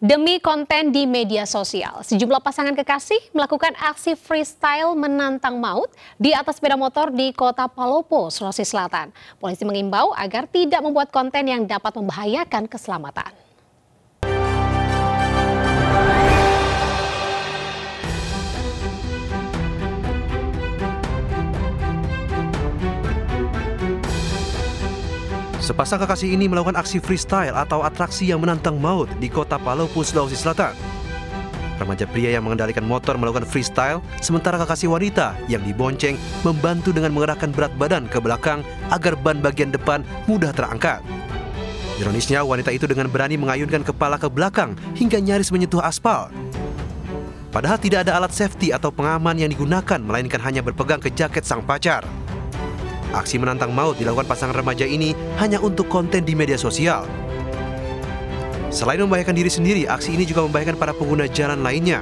Demi konten di media sosial, sejumlah pasangan kekasih melakukan aksi freestyle menantang maut di atas sepeda motor di Kota Palopo, Sulawesi Selatan. Polisi mengimbau agar tidak membuat konten yang dapat membahayakan keselamatan. Sepasang kekasih ini melakukan aksi freestyle atau atraksi yang menantang maut di Kota Palopo, Sulawesi Selatan. Remaja pria yang mengendalikan motor melakukan freestyle, sementara kekasih wanita yang dibonceng membantu dengan mengerahkan berat badan ke belakang agar ban bagian depan mudah terangkat. Ironisnya, wanita itu dengan berani mengayunkan kepala ke belakang hingga nyaris menyentuh aspal. Padahal tidak ada alat safety atau pengaman yang digunakan, melainkan hanya berpegang ke jaket sang pacar. Aksi menantang maut dilakukan pasangan remaja ini hanya untuk konten di media sosial. Selain membahayakan diri sendiri, aksi ini juga membahayakan para pengguna jalan lainnya.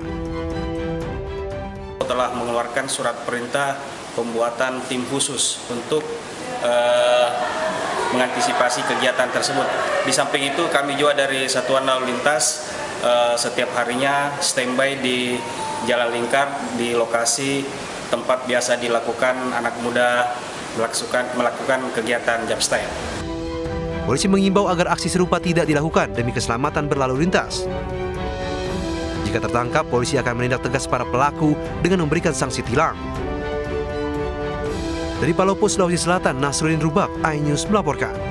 Telah mengeluarkan surat perintah pembuatan tim khusus untuk mengantisipasi kegiatan tersebut. Di samping itu kami juga dari Satuan Lalu Lintas setiap harinya standby di Jalan Lingkar di lokasi tempat biasa dilakukan anak muda melakukan kegiatan jump-style. Polisi mengimbau agar aksi serupa tidak dilakukan demi keselamatan berlalu lintas. Jika tertangkap, polisi akan menindak tegas para pelaku dengan memberikan sanksi tilang. Dari Palopo, Sulawesi Selatan, Nasruddin Rubak, iNews melaporkan.